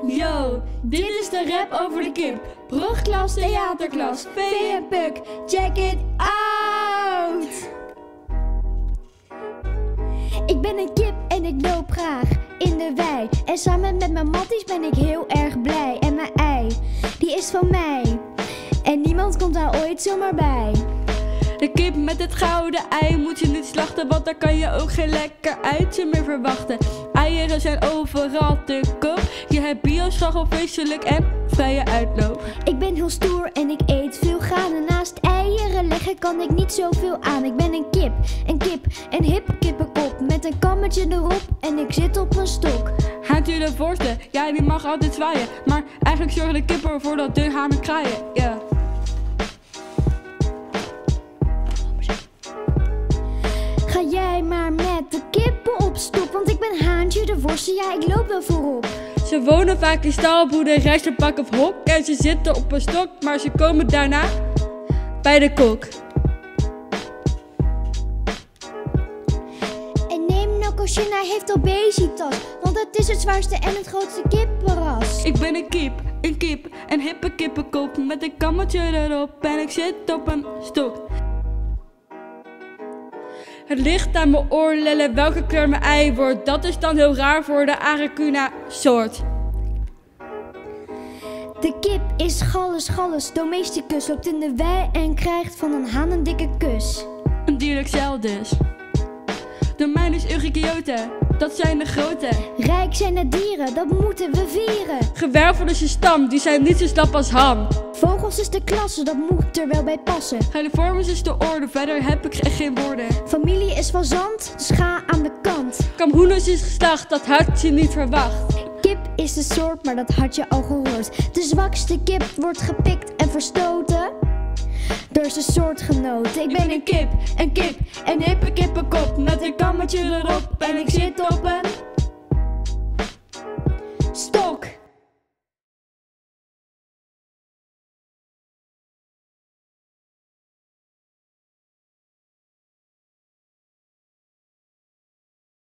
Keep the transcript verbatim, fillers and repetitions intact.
Yo, dit is de rap over de kip. Brugklas, theaterklas, V en Puk, check it out! Ik ben een kip en ik loop graag in de wei. En samen met mijn matties ben ik heel erg blij. En mijn ei, die is van mij. En niemand komt daar ooit zomaar bij. De kip met het gouden ei moet je niet slachten, want daar kan je ook geen lekker uitje meer verwachten. Eieren zijn overal te koop. Je hebt bio, schachel, vleeselijk en vrije uitloop. Ik ben heel stoer en ik eet veel granen. Naast eieren leggen kan ik niet zoveel aan. Ik ben een kip, een kip, een hip kippenkop. Met een kammetje erop en ik zit op een stok. Haat u de voorste? Ja, die mag altijd zwaaien. Maar eigenlijk zorgen de kippen ervoor dat dun haar met kraaien. Ja. Ga jij maar met de kippen op stok, want ik ben Haantje de Worste, ja ik loop wel voorop. Ze wonen vaak in stalboerderij, rijsterpak of hok. En ze zitten op een stok, maar ze komen daarna bij de kok. En neem nou Koshin, hij heeft obesitas, want het is het zwaarste en het grootste kippenras. Ik ben een kip, een kip, een hippe kippenkop met een kammetje erop en ik zit op een stok. Het ligt aan mijn oorlellen welke kleur mijn ei wordt. Dat is dan heel raar voor de Aracuna soort. De kip is Gallus Gallus, domesticus, loopt in de wei en krijgt van een haan een dikke kus. Een dierlijk cel dus. De mijn is Eurychiote, dat zijn de grote. Rijk zijn de dieren, dat moeten we vieren. Gewerveld is je stam, die zijn niet zo slap als ham. Vogels is de klasse, dat moet er wel bij passen. Heliformis is de orde, verder heb ik echt geen woorden. Familie is van zand, dus ga aan de kant. Kamhoenus is geslacht, dat had je niet verwacht. Kip is de soort, maar dat had je al gehoord. De zwakste kip wordt gepikt en verstoten door zijn soortgenoten. Ik ben een kip, een kip, een hippe kippenkop met een kammetje erop en ik zit op een stok.